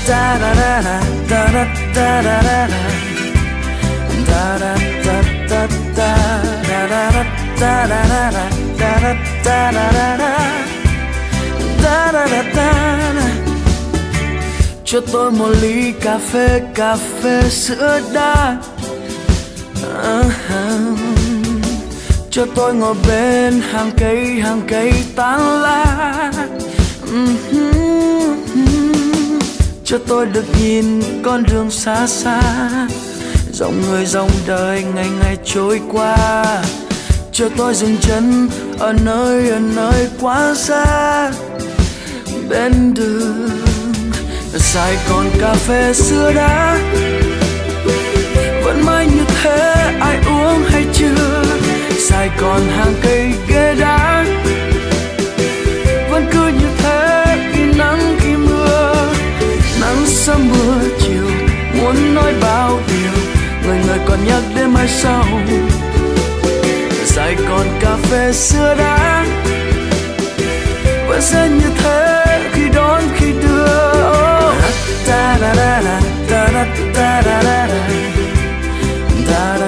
da da da da da da da da da. Da da da da da da da da da da da da da da da da. Cho tôi một ly cà phê sữa đá. Cho tôi ngồi bên hàng cây tán lá. Cho tôi được nhìn con đường xa xa, dòng người dòng đời ngày ngày trôi qua. Cho tôi dừng chân ở nơi quá xa, bên đường Sài Gòn cà phê sữa đá. Vẫn mãi như thế, ai uống hay chưa? Sài Gòn hàng cây ghế đá. Vẫn cứ như thế, khi nắng khi mưa, nắng sớm mưa chiều. Muốn nói bao điều, người còn nhắc đến mai sau. Sài Gòn cà phê sữa đá. Vẫn sẽ như thế, khi đón khi đưa. Da da da da da da da da da da.